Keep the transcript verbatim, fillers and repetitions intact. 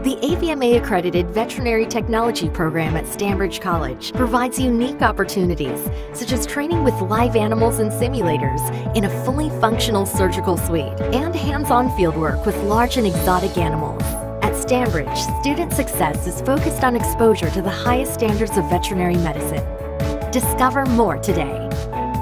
The A V M A-accredited Veterinary Technology program at Stanbridge College provides unique opportunities, such as training with live animals and simulators in a fully functional surgical suite, and hands-on fieldwork with large and exotic animals. At Stanbridge, student success is focused on exposure to the highest standards of veterinary medicine. Discover more today.